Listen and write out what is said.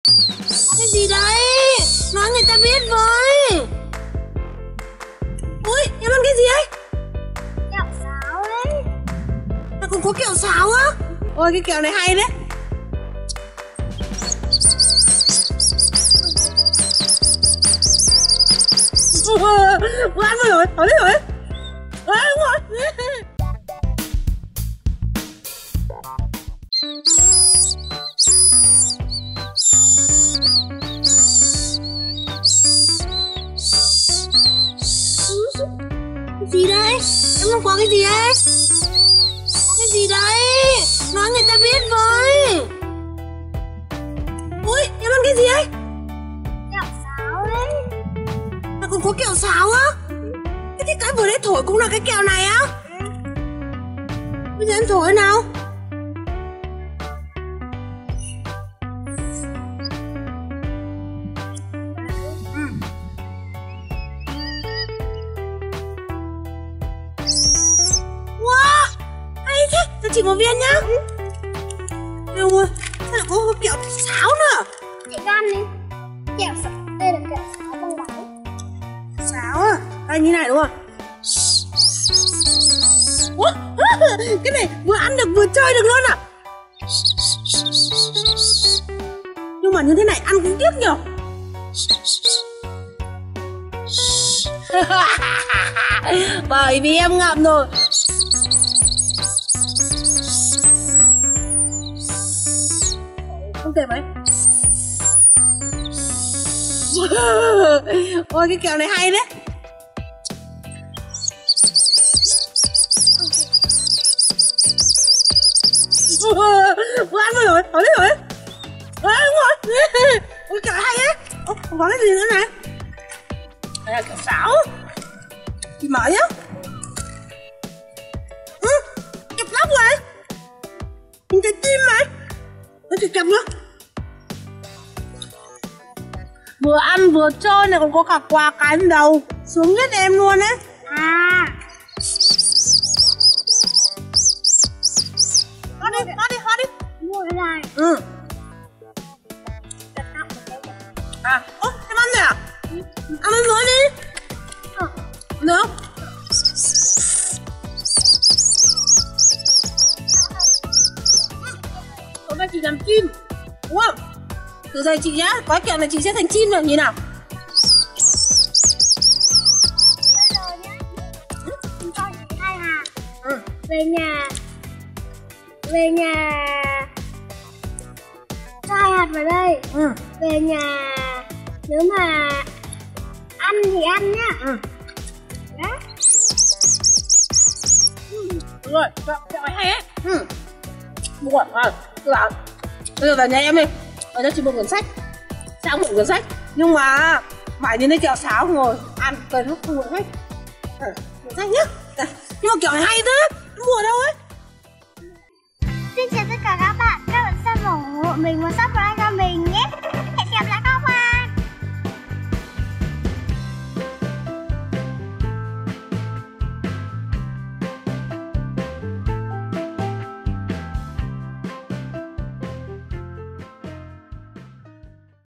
Cái gì đấy? Nói người ta biết với. Ôi, em ăn cái gì ấy? Kẹo sáo đấy. Mà cũng có kẹo sáo á? Ôi, cái kẹo này hay đấy. Vừa ăn vừa rồi, hỏi đi hỏi. Đúng rồi. Gì đấy? Em không có cái gì ấy? Có cái gì đấy? Nói người ta biết với. Ui, em ăn cái gì ấy? Kẹo sáo đấy. Mà cũng có kẹo sáo á? Thế cái vừa đấy thổi cũng là cái kẹo này á? Bây giờ em thổi nào? Chỉ một viên nhá. Đâu ơi, sao lại có kẹo sáo nữa? Chị ăn đi. Kẹo sáo, đây là kẹo sáo bông đáy. Sáo à? Đây như này đúng không? Ủa, cái này vừa ăn được vừa chơi được luôn à? Nhưng mà như thế này ăn cũng tiếc nhở. Bởi vì em ngậm rồi. Không thể mấy. Ôi cái kẹo này hay đấy. Vừa ăn vừa rồi, hỏi đi hỏi. Đúng rồi. Ôi kẹo hay ấy. Ồ, còn có cái gì nữa này? Đây là kẹo sáo. Chị mở nhá. Kẹp lóc rồi. Nhìn trái tim này. Nó chỉ kẹp nữa. Vừa ăn vừa chơi này, còn có cả quà cánh đầu. Xuống nhất em luôn ấy. À. Hót đi. Mua cái này. À, ố, em ăn rồi à? Ăn lên nữa đi. Được. Hôm nay chị làm chim, đúng không? Từ giờ chị nhá, gói kẹo này chị sẽ thành chim rồi, nhìn nào. Bây giờ nhá, chúng con chỉ 2 hạt. Về nhà cho 2 hạt vào đây. Về nhà nếu mà ăn thì ăn nhá. Đó. Đúng rồi, kẹo này hay ấy. Đúng rồi, bây giờ vào nhà em đi. Ở đây chị một quyển sách. Sao một quyển sách. Nhưng mà phải nhìn thấy kẹo sáo rồi ăn cần lúc không hết. Quyển sách nhá. Nhưng mà kẹo này hay thế. Nó mua ở đâu ấy? Xin chào tất cả các bạn xem ủng hộ mình và subscribe cho mình nhé.